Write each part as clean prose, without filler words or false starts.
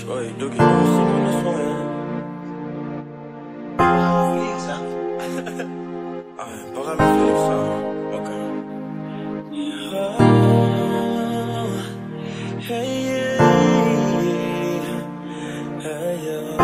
Oi, do que você não sonha? Para me faire ça, ok. Hey, hey,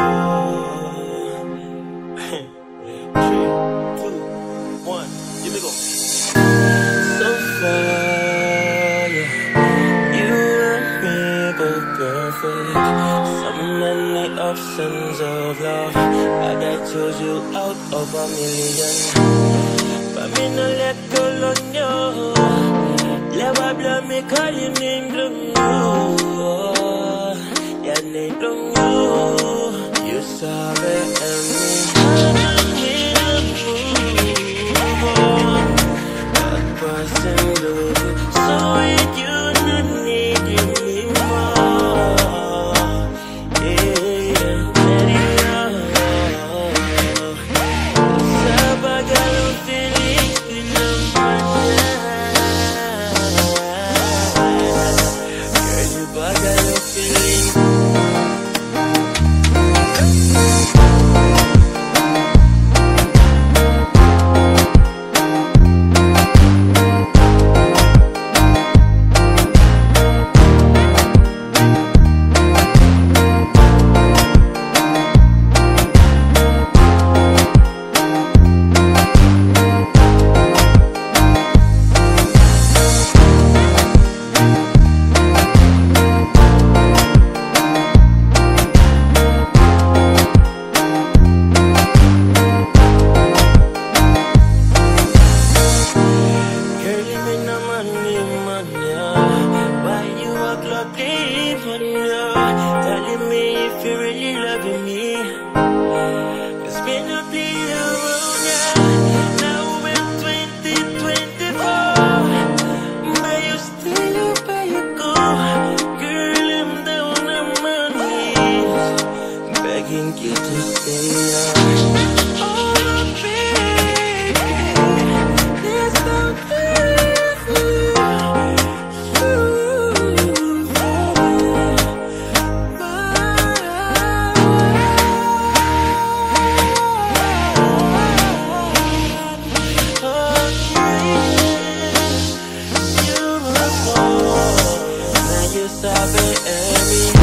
3, 2, 1, here we go. So far, yeah, you and me both perfect. So many options of love, but I chose you out of a million. But me no let go on you. Never blow me, call your name from you. Your name from you. You saw it and me. Telling me if you really loving me, 'cause me no be around ya. Now we're 2024, but you still where you go. Girl, I'm down on my knees, begging you to stay up. Oh baby, please don't leave me. You sabe,